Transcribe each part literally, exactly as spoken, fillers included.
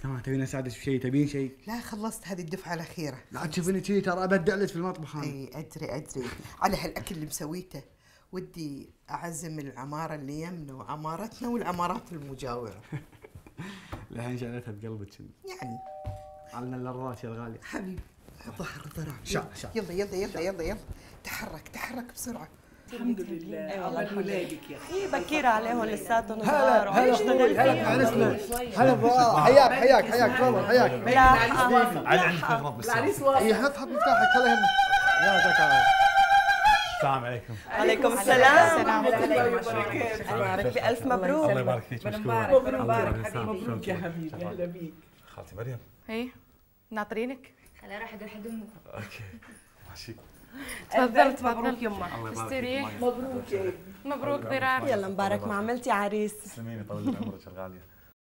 تمام. تبين اساعدك بشيء؟ تبين شيء؟ لا خلصت هذه الدفعة الأخيرة. لا تشوفيني شيء ترى ابدع لك في المطبخ انا. اي ادري ادري على هالاكل اللي مسويته. ودي اعزم العمارة اللي يمنا وعمارتنا والعمارات المجاورة. الحين شعلتها بقلبك يعني على اللرات يا الغالية. حبيبي ظهر ضرع. شا شا يلا يلا يلا يلا يلا تحرك تحرك بسرعة. الحمد لله. اي والله ولادك يا اخي بكير عليهم لساتهم هلا صغار هلا اخوي هلا عرسنا. هلا بابا حياك حياك حياك تفضل حياك. لا علي عندك اغراض بالسلام. العريس واصل. اي حط حط مفتاحك الله يهمك. يلا تعال. السلام عليكم. عليكم السلام. السلام عليكم. بألف مبروك. الله يبارك فيك. مبروك مبارك حبيبي. مبروك يا حبيبي. اهلا بيك. خالتي مريم. ايه ناطرينك. خليني اروح ادور حد امك. اوكي ماشي. تفضل تفضل. مبروك يما. الله يبارك استريح. فيك. مبروك يا ابني. مبروك ضرار. يلا مبارك ما عملتي عريس. تسلميني طول لي عمرك الغالية.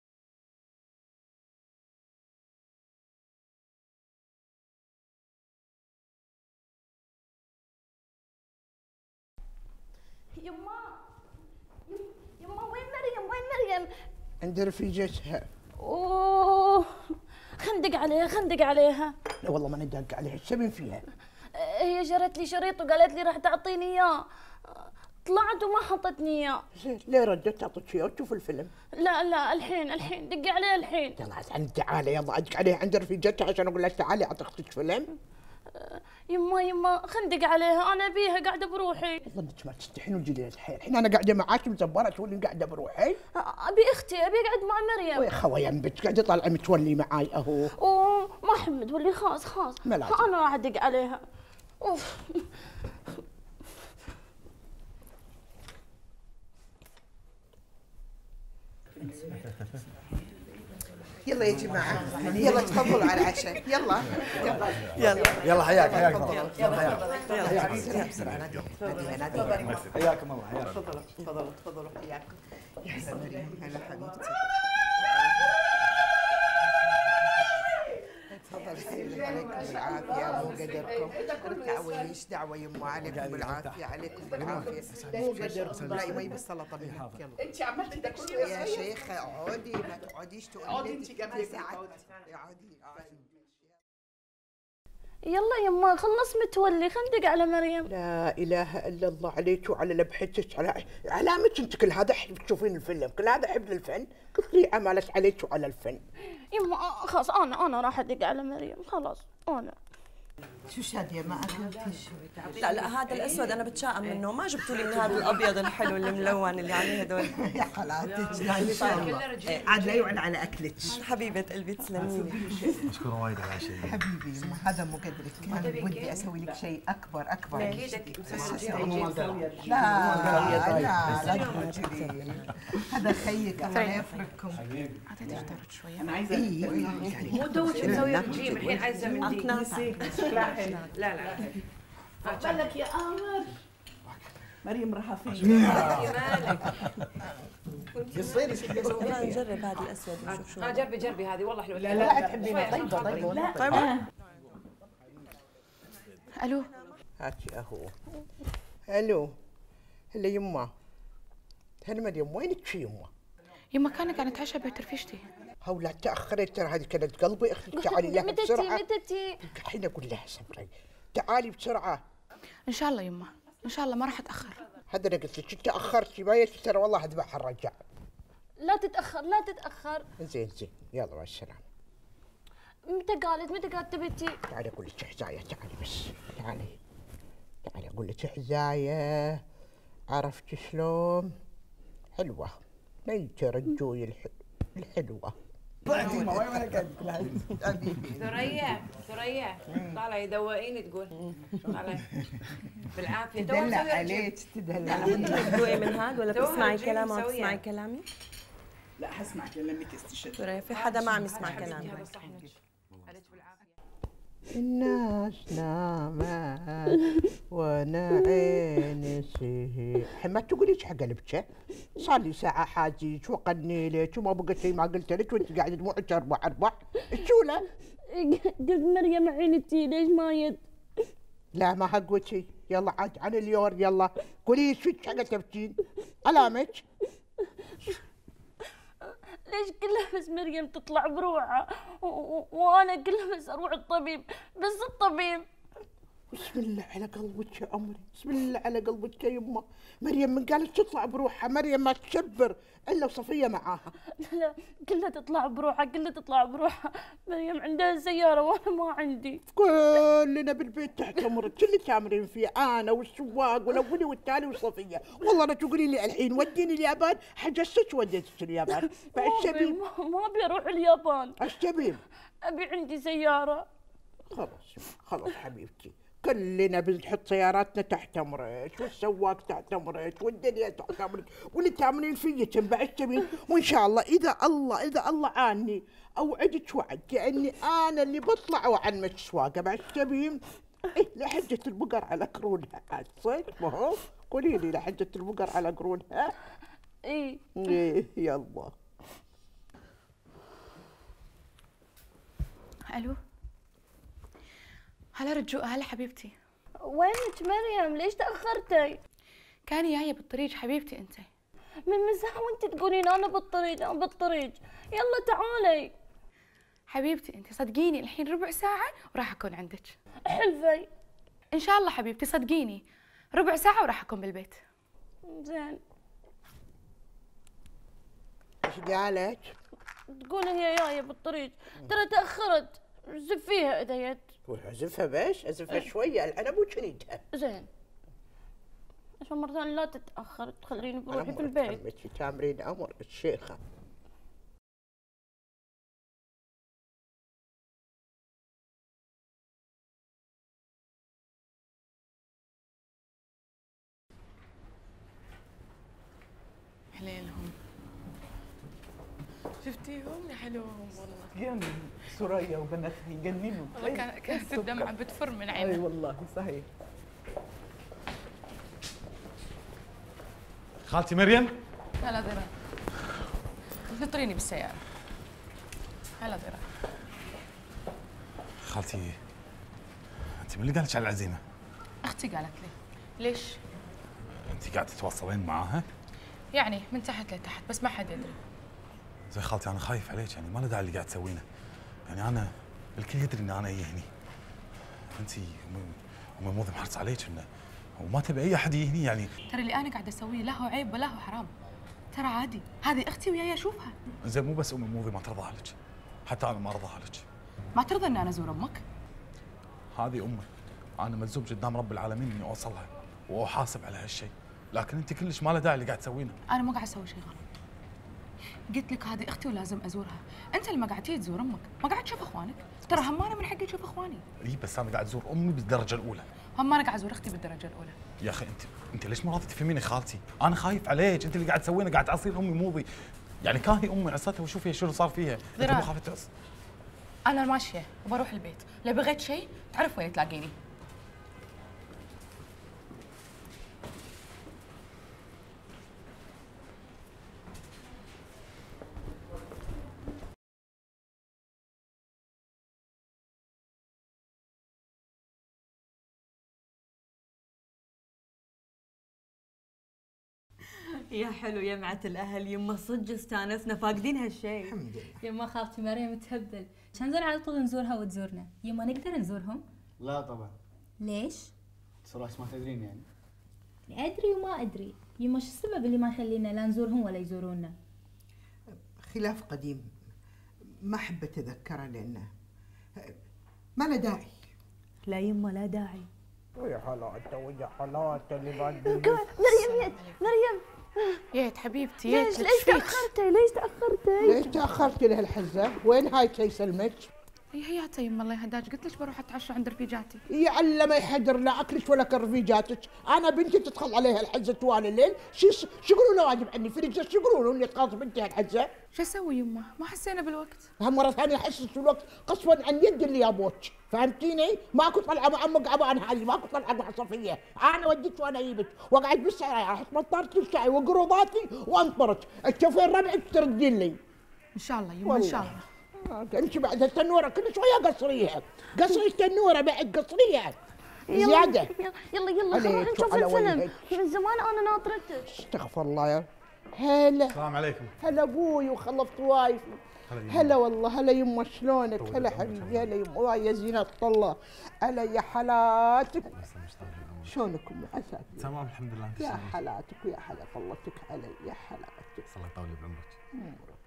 يما يما وين مريم وين مريم؟ عند رفيجتها. اوه خندق عليها خندق عليها. لا والله ما ندق عليها. ايش تبين فيها؟ هي جرت لي شريط وقالت لي راح تعطيني اياه. طلعت وما حطتني اياه. زين ليه ردت تعطيك اياه وتشوف الفيلم؟ لا لا الحين الحين دقي عليها الحين. يلا عاد تعالي يلا ادق عليها عند رفيجتها عشان اقول لها تعالي اعطي اختك فيلم. يما يما خندق عليها انا بيها قاعده بروحي. والله انك ما تستحين وتجي لي الحين. الحين انا قاعده معاك مزبره تقولي قاعده بروحي. ابي اختي ابي اقعد مع مريم. ويا خويا بنت قاعده طالعه متولي معاي اهو. اوه ما احب تولي خلاص خلاص. ما لازم. انا راح ادق عليها. اوف يلا يا جماعه يلا تفضلوا على العشاء. يلا يلا يلا يلا حياك حياك. يلا حياك بسرعه بسرعه نادي نادي نادي. حياكم الله حياك. تفضلوا تفضلوا تفضلوا حياكم. يا هلا مريم هلا حبيبتي. تفضل عليكم بالعافيه مو قدركم. اركعوا ايش دعوه يمه عليكم بالعافيه عليكم بالعافيه مو قدركم. لا ما يبي السلطه منك. يلا انت عملتي تاكلي يا شيخه اقعدي ما تقعديش تقولي اقعدي انت جنبي. اقعدي اقعدي. يلا يما خلص متولي خندق على مريم. لا اله الا الله عليك وعلى لبحتك على علامتك انت كل هذا تشوفين الفيلم كل هذا حب للفن. قلت لي عملت عليك وعلى الفن. يما خلاص انا انا راح ادق على مريم خلاص انا. شو شاديه ما اكلتيش؟ لا لا هذا الاسود انا بتشائم منه ما جبتوا لي من هذا الابيض الحلو الملون اللي عليه هدول. يا حالاتك لا ان شاء الله. عاد لا يعن على اكلك. حبيبه قلبي تسلمي لي. مشكورة وايد على هالشيء. حبيبي هذا مو قدرك. كان ودي اسوي لك شيء اكبر اكبر. لا لا لا تقول كذي. هذا خيك الله يفرقكم. اعطيتك درج شويه. انا عايزه مو دوش مسوي رجيم الحين عايزه من دي. شكلها حلو. لا لا عقبالك يا قمر. مريم راح فين؟ مالك يصير خلينا نجرب هذا الاسود ونشوف شو. اه جربي جربي هذه والله حلوه. لا لا تحبينها طيبه طيبه. لا طيب الو هاتي اهو. الو هلا يمه. هلا مريم وينك يمه؟ يما كان قاعد نتعشى بيت رفيجتي. هولا تاخرت ترى هذه كانت قلبي اختي تعالي لها متى بسرعه. تي متى تي؟ الحين اقول لها صبري تعالي بسرعه. ان شاء الله يما ان شاء الله ما راح اتاخر. هذا انا قلت لك انت اخرتي ما يجي ترى والله اذبح الرجع. لا تتاخر لا تتاخر. زين زين يلا مع السلامه. متى قالت متى قالت تبي تي؟ تعالي اقول لك حزايه تعالي بس تعالي تعالي اقول لك حزايه. عرفت شلون؟ حلوه ميت رجوي الح... الحلوه. ثريا ثريا طالعه دوقيني تقول طالعه بالعافيه. تدلع عليك تدلع. تدوقي من هذا ولا توها بتسمعي الجيم كلامه مسوية. وتسمعي كلامي؟ لا حسمع كلامك استشهد. ترى في حدا ما عم يسمع كلامي. هذا صح عليك بالعافيه. الناس نامت وانا عيني سهي. الحين ما تقوليش حق البكه. صار لي ساعه حاجيك وقني لك وما بقى شيء ما قلت لك وانت قاعده دموعك اربع اربع. الشوله قلت مريم عينتي ليش ما يد؟ لا ما حقوك شيء. يلا عاد عن اليور يلا قولي ايش فيك حق تبكين علامك. ليش كلها بس مريم تطلع بروحها وانا كلها بس اروح الطبيب، بس الطبيب. بسم الله على قلبك يا عمري، بسم الله على قلبك يا يمه. مريم من قالت تطلع بروحها، مريم ما تشبر الا وصفيه معاها. لا كلها تطلع بروحها، كلها تطلع بروحها. مريم عندها سياره وانا ما عندي. كلنا بالبيت تحت امرك، اللي تامرين فيه انا والسواق والاولي والتالي وصفيه. والله لا تقولي لي الحين وديني اليابان، حجزتك وديتك اليابان. بعد شبيب ما ابي اروح اليابان. ايش تبين؟ ابي عندي سياره. خلاص خلاص حبيبتي، كلنا بنحط سياراتنا تحت امرك، والسواق تحت امرك، والدنيا تحت امرك، واللي تعملين فيك بعد تبين. وان شاء الله اذا الله اذا الله عاني اوعدك وعد اني انا اللي بطلع واعلمك السواقه بعد تبين. إيه لحجه البقر على قرونها عاد صدق ما هو؟ قولي لي لحجه البقر على قرونها. ايه ايه يلا. الو هلا رجوء، هلا حبيبتي. وينك مريم؟ ليش تاخرتي؟ كان جايه بالطريق حبيبتي. انت من مساء وانت تقولين انا بالطريق انا بالطريق. يلا تعالي حبيبتي. انت صدقيني الحين ربع ساعه وراح اكون عندك. حلفي ان شاء الله حبيبتي، صدقيني ربع ساعه وراح اكون بالبيت. زين. ايش قالت؟ تقول هي جايه بالطريق، ترى تاخرت. زفيها اذا يد. اعزفها باش اعزفها شويه الحين ابو شريتها. زين عشان مرة ثانية لا تتأخر تخليني بروحي في البيت. عمتي تامرين امر الشيخة. حليلهم شفتيهم يا حلوهم والله. يعني سوريا وبناتها يجننوا. والله كان كانت الدمعة بتفر من عينها. اي والله صحيح. خالتي مريم؟ هلا ذرا، نطريني بالسيارة. هلا ذرا. خالتي انت من اللي قالت على العزيمه؟ اختي قالت لي. ليش؟ انت قاعده تتواصلين معاها؟ يعني من تحت لتحت بس ما حد يدري. زين خالتي انا خايف عليك، يعني ما له داعي اللي قاعد تسوينه. يعني انا الكل يدري ان انا اجي هني. انت امي مو محرص عليك انه وما تبي اي احد يجي هني. يعني ترى اللي انا قاعده اسويه لا هو عيب ولا هو حرام، ترى عادي. هذه اختي وياي اشوفها. زين مو بس امي موضي ما ترضاها لك، حتى انا ما ارضاها لك. ما ترضى ان انا ازور امك؟ هذه امي، انا ملزوم قدام رب العالمين اني اوصلها واحاسب على هالشيء، لكن انت كلش ما له داعي اللي قاعد تسوينه. انا ما قاعد اسوي شيء غلط. قلت لك هذه اختي ولازم ازورها. انت اللي ما قاعد تيجي تزور امك، ما قاعد تشوف اخوانك. ترى هم انا من حقي اشوف اخواني. اي بس انا قاعد ازور امي بالدرجه الاولى. هم انا قاعد ازور اختي بالدرجه الاولى. يا اخي انت انت ليش ما راضي تفهميني خالتي؟ انا خايف عليك، انت اللي قاعد تسوينه قاعد تعصين امي موضي. يعني كاهي امي عصتها وشوفي شو صار فيها. انت مو خايفه تعص؟ انا ماشيه وبروح البيت، لو بغيت شيء تعرف وين تلاقيني. يا حلو يمعة الأهل. يما صدق استانسنا فاقدين هالشيء. الحمد لله. يما خالتي مريم تهبل، كان زين على طول نزورها وتزورنا. يما نقدر نزورهم؟ لا طبعا. ليش؟ صراحة ما تدرين يعني. أدري وما أدري. يما شو السبب اللي ما يخلينا لا نزورهم ولا يزورونا؟ خلاف قديم ما أحب أتذكره لأنه ما له داعي. لا يما لا داعي. ويا حالاته ويا حالاته اللي بعد. مريم يد مريم ييت حبيبتي ييت. ليش ليش تأخرتي؟ ليش تأخرتي؟ ليش تأخرتي لهالحزة؟ وين هاي شي يسلمك؟ هي هياتها يما الله يهداك، قلت لك بروح اتعشى عند رفيجاتي. يعلم ما يحضر لا اكلك ولا كرفيجاتك، انا بنتي تدخل عليها الحزه طوال الليل، شو شو يقولون واجب عني في رجال، شو يقولون اللي تخاص بنتي هالحزه؟ شو اسوي يما؟ ما حسينا بالوقت. هم مره ثانيه احسس الوقت قصبا عن يد اللي يابوك، فهمتيني؟ ماكو طلعه مع امك عبان هذه، ماكو طلعه مع صفيه، انا وديك وانا اجيبك واقعد بالسياره احط مطارتي وشاي وقروضاتي وانطرك، تشوفين ربعك تردين لي. ان شاء الله يما ان شاء الله. انت بعد التنوره كل شويه قصريها، قصري التنوره بعد قصريها زياده. يلا يلا خلينا نشوف الفيلم، من زمان انا ناطرتك. استغفر الله يا هلا السلام عليكم. هلا ابوي وخلفت وايف. هلا والله. هلا يمه شلونك؟ هلا حبيبي. هلا يمه. واي يا زينة الله. هلا يا حالاتك. شلونك ام عساك؟ تمام الحمد لله. يا حالاتك ويا حلا طلتك علي. يا حالاتك. الله يطول بعمرك.